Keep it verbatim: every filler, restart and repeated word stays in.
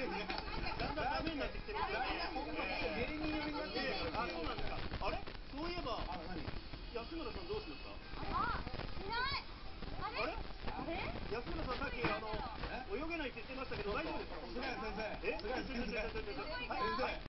だんだんダメになってきてるんですよね。 芸人寄りになってる。 あ、そうなんですか。あれ？そういえば、安村さんどうしました？ あ、いない。あれ？ あれ？安村さんさっきあの泳げないって言ってましたけど大丈夫ですか？ 菅谷先生。 え？ 菅谷先生。 はい。